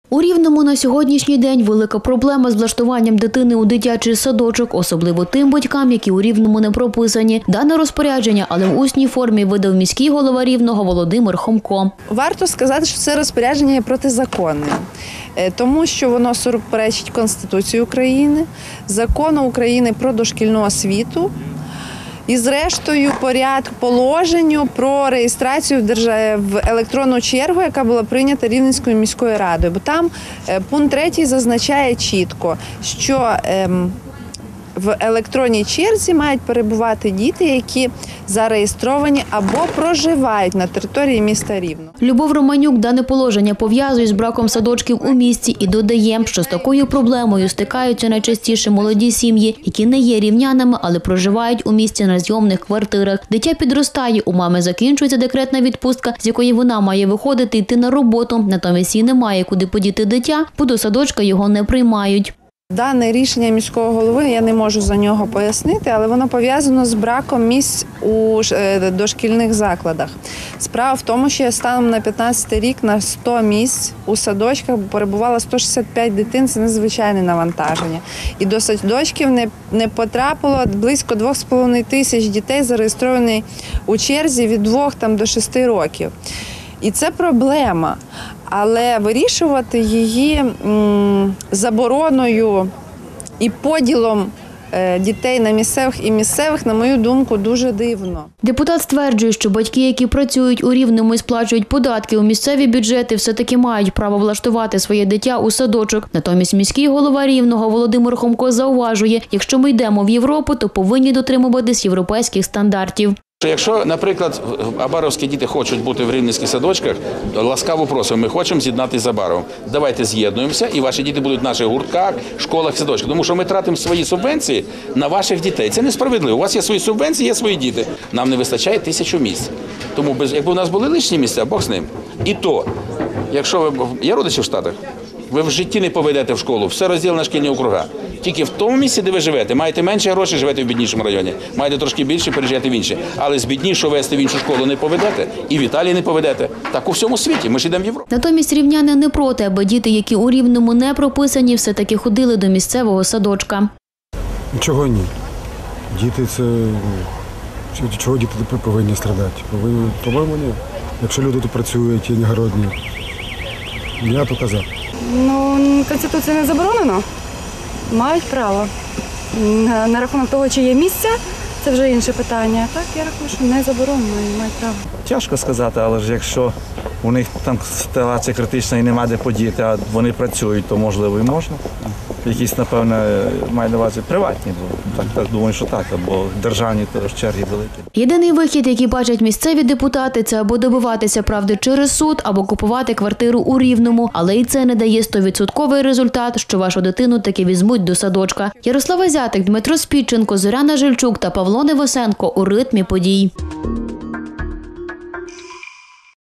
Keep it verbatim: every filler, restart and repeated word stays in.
У Рівному на сьогоднішній день велика проблема з влаштуванням дитини у дитячий садочок, особливо тим батькам, які у Рівному не прописані. Дане розпорядження, але в усній формі, видав міський голова Рівного Володимир Хомко. Варто сказати, що це розпорядження є протизаконним, тому що воно суперечить Конституції України, Закону України про дошкільну освіту і, зрештою, порядку положенню про реєстрацію в, держав... в електронну чергу, яка була прийнята Рівненською міською радою. Бо там пункт третій зазначає чітко, що ем, в електронній черзі мають перебувати діти, які зареєстровані або проживають на території міста Рівного. Любов Романюк дане положення пов'язує з браком садочків у місті і додає, що з такою проблемою стикаються найчастіше молоді сім'ї, які не є рівнянами, але проживають у місті на зйомних квартирах. Дитя підростає, у мами закінчується декретна відпустка, з якої вона має виходити йти на роботу, натомість їй немає куди подіти дитя, бо до садочка його не приймають. Дане рішення міського голови, я не можу за нього пояснити, але воно пов'язано з браком місць у дошкільних закладах. Справа в тому, що станом на п'ятнадцятий рік на сто місць у садочках перебувало сто шістдесят п'ять дитин, це надзвичайне навантаження. І до садочків не, не потрапило близько двох з половиною тисяч дітей, зареєстрованих у черзі від двох там, до шести років. І це проблема. Але вирішувати її м, забороною і поділом е, дітей на місцевих і місцевих, на мою думку, дуже дивно. Депутат стверджує, що батьки, які працюють у Рівному і сплачують податки у місцеві бюджети, все-таки мають право влаштувати своє дитя у садочок. Натомість міський голова Рівного Володимир Хомко зауважує, якщо ми йдемо в Європу, то повинні дотримуватись європейських стандартів. Якщо, наприклад, абаровські діти хочуть бути в рівненських садочках, ласкаво просимо, ми хочемо з'єднатися з Абаровом. Давайте з'єднуємося, і ваші діти будуть в наших гуртках, школах, садочках. Тому що ми тратимо свої субвенції на ваших дітей. Це несправедливо. У вас є свої субвенції, є свої діти. Нам не вистачає тисячу місць. Тому якби у нас були лишні місця, Бог з ним. І то, якщо ви є родичі в Штатах, ви в житті не поведете в школу, все розділено на шкільні округа. Тільки в тому місці, де ви живете, маєте менше грошей, живете в біднішому районі, маєте трошки більше, переїжджаєте в інше. Але з біднішого вести в іншу школу не поведете, і в Італії не поведете. Так у всьому світі, ми ж йдемо в Європу. Натомість рівняни не проти, аби діти, які у Рівному не прописані, все-таки ходили до місцевого садочка. Чого ні? Діти це... Чого діти повинні страдати? По-моєму, ні. Якщо люди тут працюють, є негородні, я показав. Ну, Конституція не заборонено. Мають право. На рахунок того, чи є місця, це вже інше питання. Так, я рахую, що не заборонено і мають право. Тяжко сказати, але ж якщо у них там ситуація критична і нема де подіти, а вони працюють, то можливо і можна. Якісь, напевне, маю на увазі приватні, бо так, так думаю, що так, або державні теж черги великі. Єдиний вихід, який бачать місцеві депутати, це або добиватися правди через суд, або купувати квартиру у Рівному. Але і це не дає стовідсотковий результат, що вашу дитину таки візьмуть до садочка. Ярослава Зятик, Дмитро Спідченко, Зоряна Жильчук та Павло Невосенко у ритмі подій.